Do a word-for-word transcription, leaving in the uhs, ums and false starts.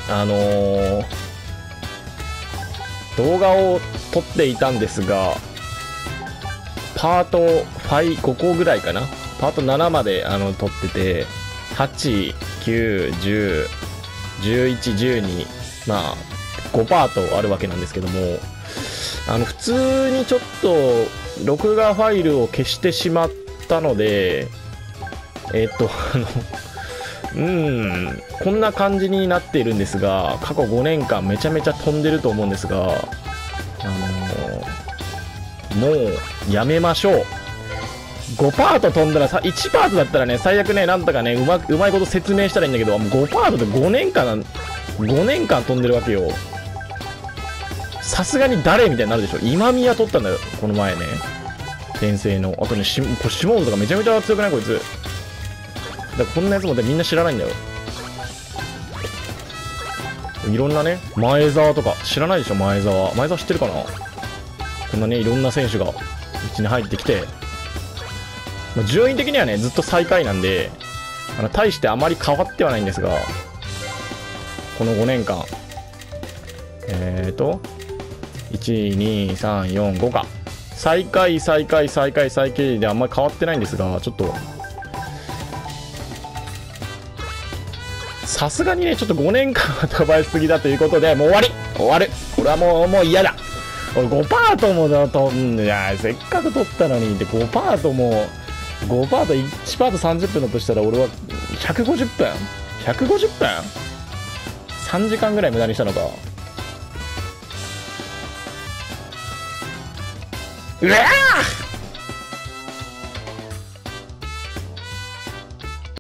あのー、動画を撮っていたんですが、パートご、ごこぐらいかな、パートななまであの撮ってて、はち、きゅう、じゅう、じゅういち、じゅうに、まあごパートあるわけなんですけども、あの普通にちょっと録画ファイルを消してしまったので、えっとあのうーんこんな感じになっているんですが、過去ごねんかんめちゃめちゃ飛んでると思うんですが、あのー、もうやめましょう。ごパート飛んだらさ、いちパートだったらね、最悪ね、なんとかね、うまうまいこと説明したらいいんだけど、もうごパートでごねんかんごねんかん飛んでるわけよ。さすがに誰みたいになるでしょ。今宮取ったんだよ、この前ね。転生の。あとね、しシモンズとかめちゃめちゃ強くないこいつ。だからこんなやつもみんな知らないんだよ。いろんなね、前澤とか知らないでしょ、前澤。前澤知ってるかな。こんなね、いろんな選手がうちに入ってきて、まあ、順位的にはね、ずっと最下位なんで、あの大してあまり変わってはないんですが、このごねんかん、えーと、いち、に、さん、よん、ごか。最下位、最下位、最下位、最下位であんまり変わってないんですが、ちょっと、さすがにね、ちょっとごねんかんは飛ばしすぎだということで、もう終わり終わるこれはもう、もう嫌だ。ごパートもだと、いや、せっかく取ったのに、で、ごパートも、ごパート、いちパートさんじゅっぷんだとしたら、俺はひゃくごじゅっぷん ?ひゃくごじゅっぷん ?さん 時間ぐらい無駄にしたのか。うわー